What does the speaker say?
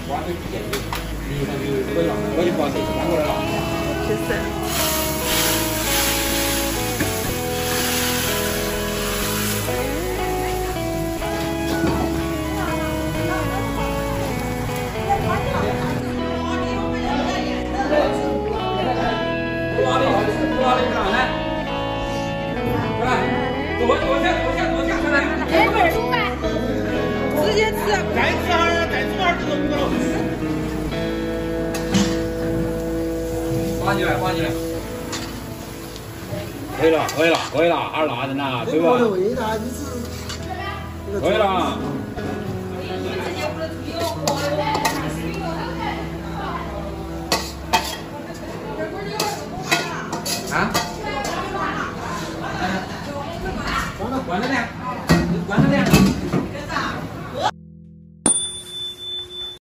瓜子甜的，淋上去这个了，我就把这搬过来了。 就是。 哎，不是吧？直接吃，该吃2吃都不了。 放进来，放进来。可以了，可以了，可以了，还是辣的呢，对吧？可以了。啊？关了呢，关了呢。